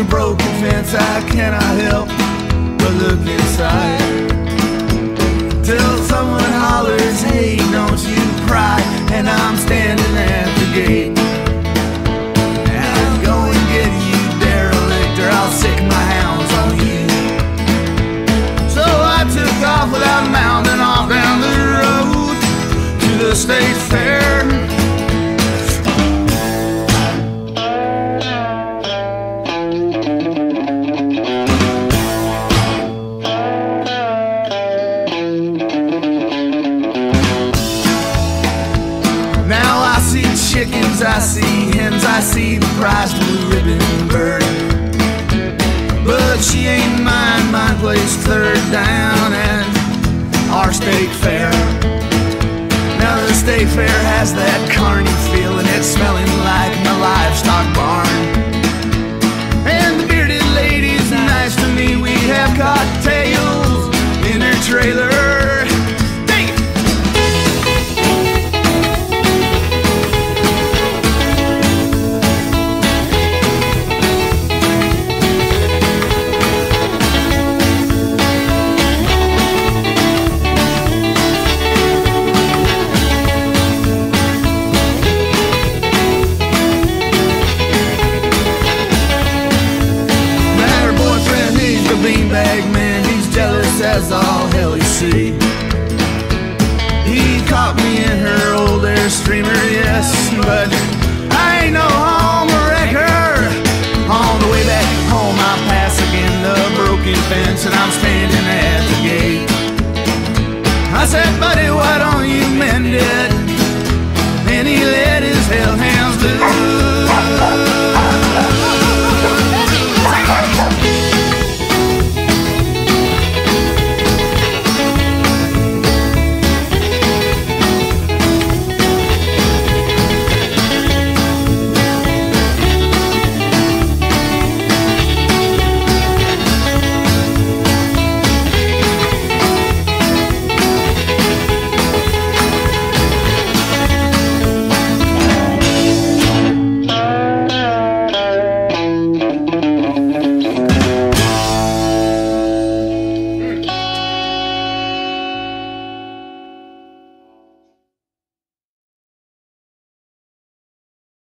a broken fence, I cannot help but look inside. Till someone hollers, hey, don't you cry, and I'm standing at the gate. And I'll go and get you, derelict, or I'll sick my hounds on you. So I took off without mounting off down the road to the state fair. Chickens, I see hens, I see the prized blue ribbon bird. But she ain't mine, mine placed third down at our state fair. Now the state fair has that carny feeling, it's smelling like my livestock barn. And the bearded lady's nice to me, we have cocktails in her trailer. Beanbag man, he's jealous as all hell you see.